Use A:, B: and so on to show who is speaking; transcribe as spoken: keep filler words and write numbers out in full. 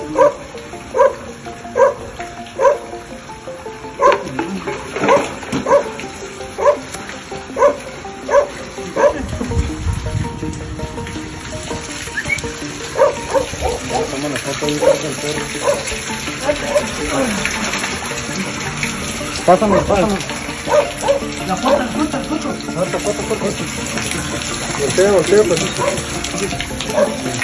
A: Pásame, pásame.
B: La foto, la foto, la foto.
A: Foto, foto, foto. Voltea, voltea, pues.